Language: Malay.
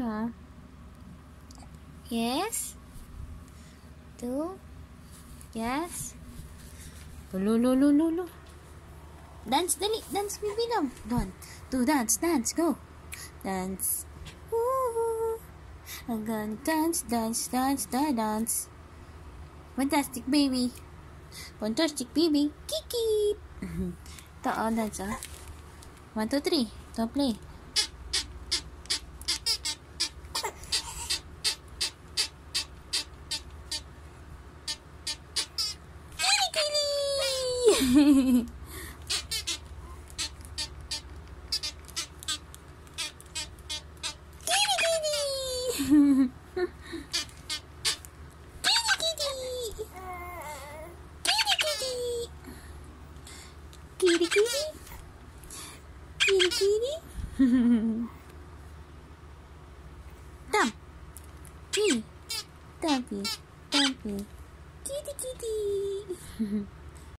Huh? Yes. 2. Yes. Lo. Dance, dali. Dance, baby dong. Dance, go. Dance. Woo. I'm gonna dance. Fantastic baby. Kiki. Tak dance ah. 1, 2, 3. Don't play. Kili. Kitty. Dump. Dumpy. Kitty.